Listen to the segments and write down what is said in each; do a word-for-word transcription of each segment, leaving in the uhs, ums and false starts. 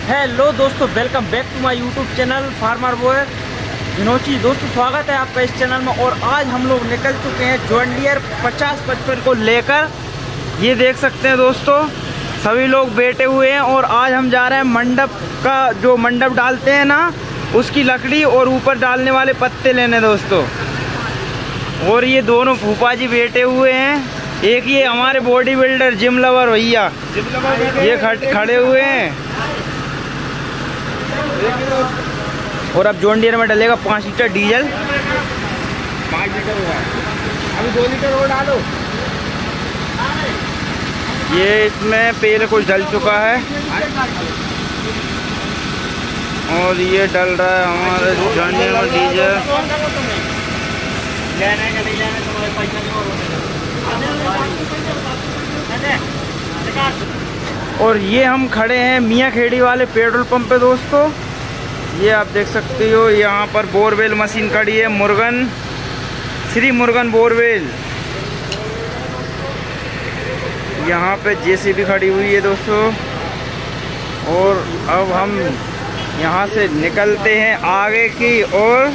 Hello दोस्तों, welcome back to my YouTube channel farmer boy विनोची। दोस्तों स्वागत है आपका इस चैनल में। और आज हम लोग निकल चुके हैं जॉन डियर पचास पचपन को लेकर। ये देख सकते हैं दोस्तों, सभी लोग बैठे हुए हैं और आज हम जा रहे हैं मंडप का, जो मंडप डालते हैं ना, उसकी लकड़ी और ऊपर डालने वाले पत्ते लेने दोस्तों। और ये दोनों फूफा जी बैठे हुए हैं। एक ये हमारे बॉडी बिल्डर जिम लवर भैया ये खड़े हुए हैं। और अब जॉन डियर में डलेगा पाँच लीटर डीजल। पाँच लीटर हुआ है, अभी दो लीटर और डालो। ये इसमें पहले कुछ डल चुका है और ये डल रहा है हमारे जॉन डियर में डीजल। और ये हम खड़े हैं मियाँ खेड़ी वाले पेट्रोल पंप पे दोस्तों। ये आप देख सकते हो, यहाँ पर बोरवेल मशीन खड़ी है, मुर्गन श्री मुर्गन बोरवेल। यहाँ पे जेसीबी खड़ी हुई है दोस्तों। और अब हम यहाँ से निकलते हैं आगे की ओर।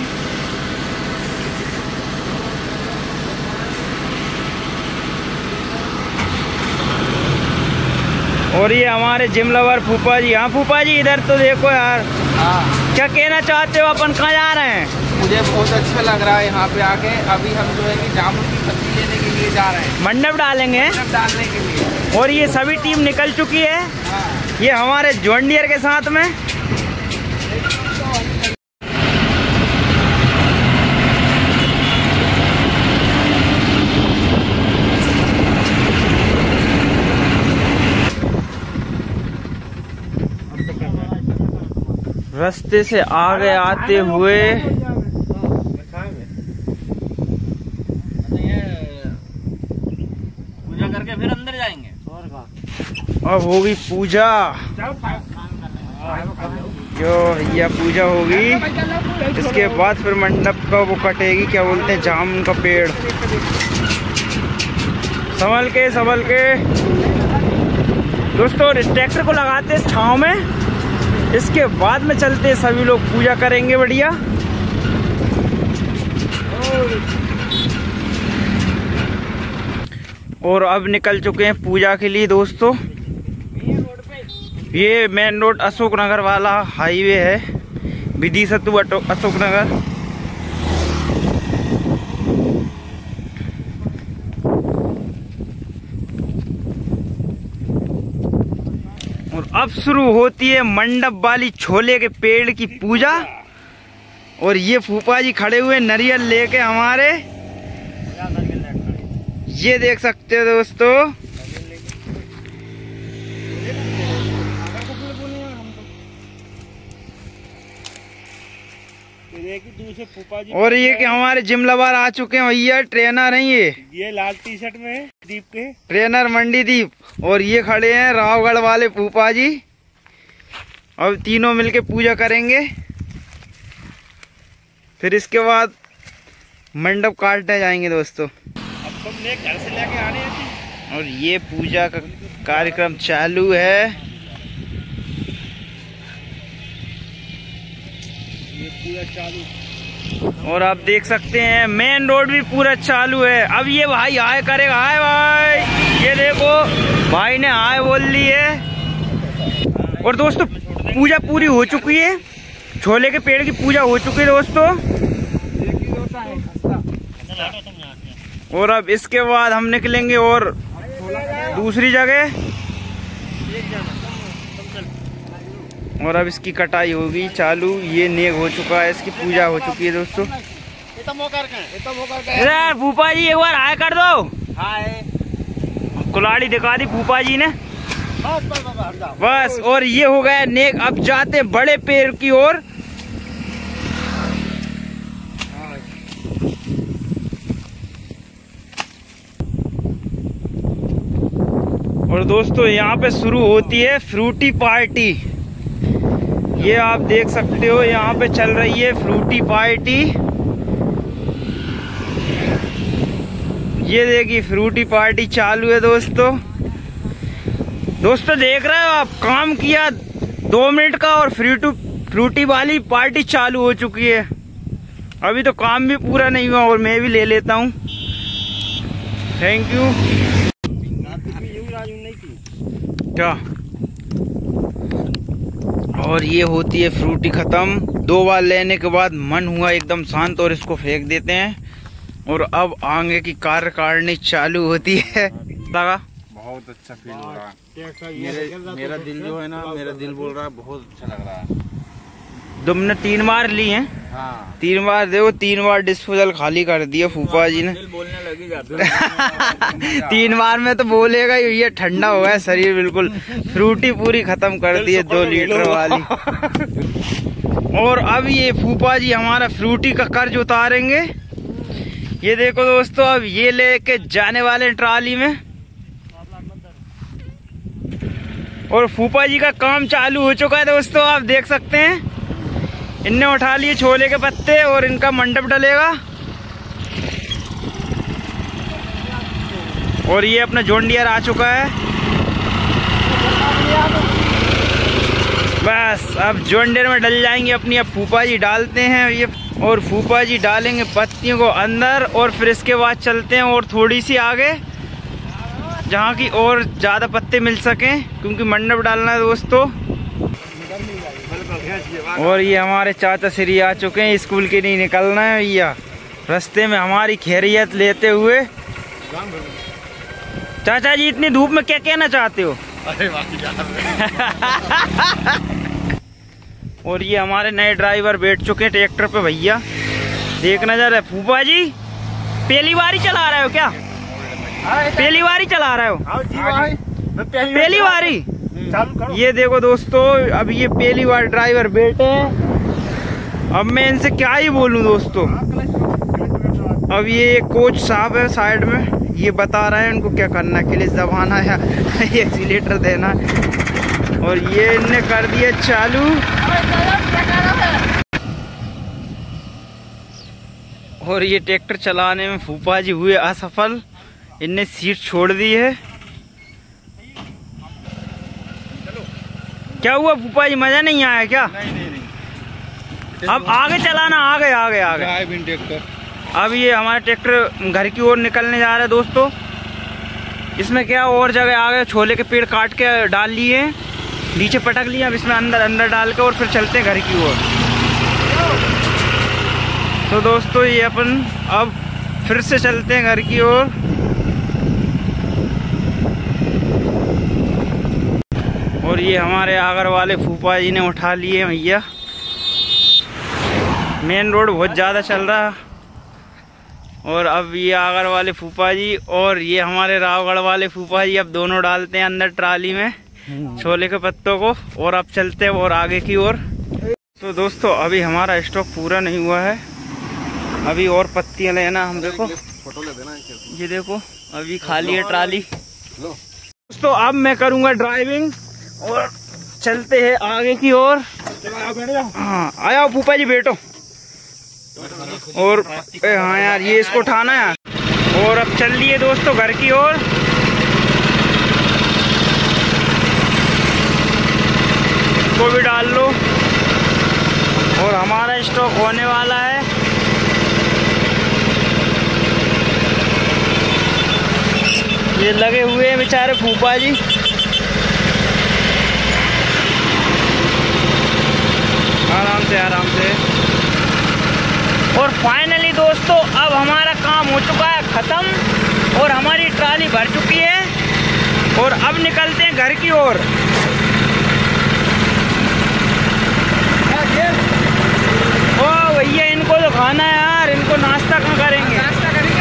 और ये हमारे जिम लवर फूफा जी। हाँ फूफा जी, इधर तो देखो यार। हाँ, क्या कहना चाहते हो? अपन कहाँ जा रहे हैं? मुझे बहुत अच्छा लग रहा है यहाँ पे आके। अभी हम जो है कि जामुन की पत्ती लेने के लिए जा रहे हैं, मंडप डालेंगे, मंडप डालने के लिए। और ये सभी टीम निकल चुकी है। हाँ। ये हमारे जॉन डियर के साथ में। रास्ते से आगे आते हुए पूजा करके फिर अंदर जाएंगे। अब होगी पूजा, जो भैया पूजा होगी। इसके बाद फिर मंडप का वो कटेगी, क्या बोलते हैं, जामुन का पेड़। संभल के संभल के दोस्तों। ट्रैक्टर को लगाते हैं छांव में, इसके बाद में चलते हैं, सभी लोग पूजा करेंगे बढ़िया। और अब निकल चुके हैं पूजा के लिए दोस्तों। ये मेन रोड अशोक नगर वाला हाईवे है, विधि सत्तू अशोक नगर। और अब शुरू होती है मंडप वाली छोले के पेड़ की पूजा। और ये फूफा जी खड़े हुए नारियल लेके हमारे, ये देख सकते हो दोस्तों। और ये कि हमारे जिम लवर आ चुके हैं भैया, ट्रेनर हैं ये ये लाल टी शर्ट में दीप के ट्रेनर मंडी दीप। और ये खड़े हैं रावगढ़ वाले फूफा जी। अब तीनों मिलके पूजा करेंगे, फिर इसके बाद मंडप काटने जाएंगे दोस्तों। अब तुमने घर से लेके आने हैं। और ये पूजा का कार्यक्रम चालू है। ये पूरा चालू। और आप देख सकते हैं मेन रोड भी पूरा चालू है। अब ये भाई हाय करेगा, हाय भाई, ये देखो भाई ने हाय बोल ली है। और दोस्तों पूजा पूरी हो चुकी है, छोले के पेड़ की पूजा हो चुकी है दोस्तों। और अब इसके बाद हम निकलेंगे और दूसरी जगह। और अब इसकी कटाई होगी चालू। ये नेग हो चुका है, इसकी पूजा हो चुकी है दोस्तों। फूफा जी एक बार हाय कर दो। हाय, कुलाड़ी दिखा दी फूफा जी ने बस। और ये हो गया नेक। अब जाते बड़े पेड़ की ओर। और दोस्तों यहाँ पे शुरू होती है फ्रूटी पार्टी। ये आप देख सकते हो, यहाँ पे चल रही है फ्रूटी पार्टी। ये देखिए फ्रूटी पार्टी चालू है दोस्तों। दोस्तों देख रहे हो आप, काम किया दो मिनट का और फ्री टू फ्रूटी वाली पार्टी चालू हो चुकी है। अभी तो काम भी पूरा नहीं हुआ और मैं भी ले लेता हूँ। Thank you. क्या और ये होती है फ्रूटी खत्म। दो बार लेने के बाद मन हुआ एकदम शांत और इसको फेंक देते हैं और अब आगे की कार्यकारिणी चालू होती है। लगा बहुत अच्छा फील हो रहा है। मेरे, मेरा दिल जो है ना, मेरा दिल बोल रहा है बहुत अच्छा लग रहा है। तुमने तीन बार ली है? हाँ। तीन बार देखो, तीन बार डिस्पोजल खाली कर दिया फूफा जी ने। बोलने लगी जाते तीन बार में तो बोलेगा ये ठंडा हो गया शरीर बिल्कुल। फ्रूटी पूरी खत्म कर दी है दो लीटर वाली। और अब ये फूफा जी हमारा फ्रूटी का कर्ज उतारेंगे। ये देखो दोस्तों, अब ये लेके जाने वाले ट्राली में और फूफा जी का काम चालू हो चुका है दोस्तों। आप देख सकते हैं इनने उठा लिए छोले के पत्ते और इनका मंडप डलेगा। और ये अपना जॉन डियर आ चुका है। बस अब जॉन डियर में डल जाएंगे अपनी। अब फूफा जी डालते हैं ये और फूफा जी डालेंगे पत्तियों को अंदर और फिर इसके बाद चलते हैं और थोड़ी सी आगे जहाँ की और ज़्यादा पत्ते मिल सकें, क्योंकि मंडप डालना है दोस्तों। और ये हमारे चाचा श्री आ चुके हैं, स्कूल के नहीं निकलना है भैया। रास्ते में हमारी खैरियत लेते हुए। चाचा जी इतनी धूप में क्या कहना चाहते हो? अरे और ये हमारे नए ड्राइवर बैठ चुके हैं ट्रैक्टर पे भैया। देखना जा रहा है फूफा जी पहली बार ही चला रहे हो क्या? पहली बार ही चला रहे हो? पहली बार ही? ये देखो दोस्तों, अब ये पहली बार ड्राइवर बैठे हैं। अब मैं इनसे क्या ही बोलूं दोस्तों। अब ये कोच साहब है साइड में, ये बता रहे हैं इनको क्या करना है, क्लिच दबाना है या एक्सीलेटर देना है। और ये इनने कर दिया चालू। और ये ट्रैक्टर चलाने में फूफा जी हुए असफल, इनने सीट छोड़ दी है। क्या हुआ फूफा जी, मजा नहीं आया क्या? नहीं नहीं नहीं। अब आगे चलाना, आगे आगे आगे। ट्रैक्टर अब ये हमारा ट्रैक्टर घर की ओर निकलने जा रहा है दोस्तों। इसमें क्या और जगह आगे छोले के पेड़ काट के डाल लिए, नीचे पटक लिए। अब इसमें अंदर अंदर डाल के और फिर चलते हैं घर की ओर। तो दोस्तों ये अपन अब फिर से चलते हैं घर की ओर। और ये हमारे आगर वाले फूफा जी ने उठा लिए भैया। मेन रोड बहुत ज़्यादा चल रहा है। और अब ये आगर वाले फूफा जी और ये हमारे रावगढ़ वाले फूफा जी अब दोनों डालते हैं अंदर ट्राली में छोले के पत्तों को। और अब चलते हैं और आगे की ओर। तो दोस्तों अभी हमारा स्टॉक पूरा नहीं हुआ है, अभी और पत्तियां लेना हम। देखो फोटो ले देना, ये देखो अभी खाली है ट्राली। दोस्तों अब मैं करूँगा ड्राइविंग और चलते हैं आगे की ओर। हाँ आया फूफा जी बैठो। और हाँ यार ये इसको उठाना है। और अब चल लिए दोस्तों घर की ओर। इसको भी डाल लो और हमारा स्टॉक होने वाला है। ये लगे हुए हैं बेचारे फूफा जी। आराम से आराम से। और फाइनली दोस्तों अब हमारा काम हो चुका है ख़त्म और हमारी ट्राली भर चुकी है। और अब निकलते हैं घर की ओर। ओ भैया इनको तो खाना है यार, इनको नाश्ता कहाँ करेंगे? नाश्ता करेंगे।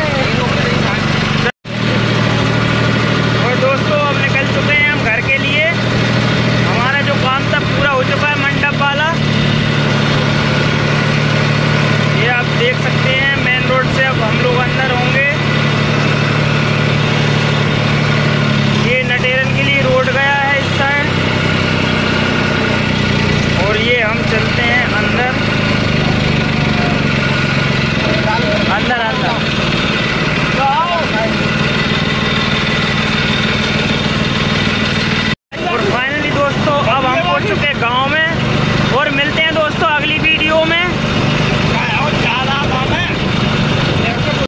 और दोस्तों अब निकल चुके हैं हम घर के लिए। हमारा जो काम था पूरा हो चुका है मंडप वाला। ये आप देख सकते हैं मेन रोड से अब हम लोग अंदर होंगे। ये नटेरन के लिए रोड गया है इस साइड। गांव में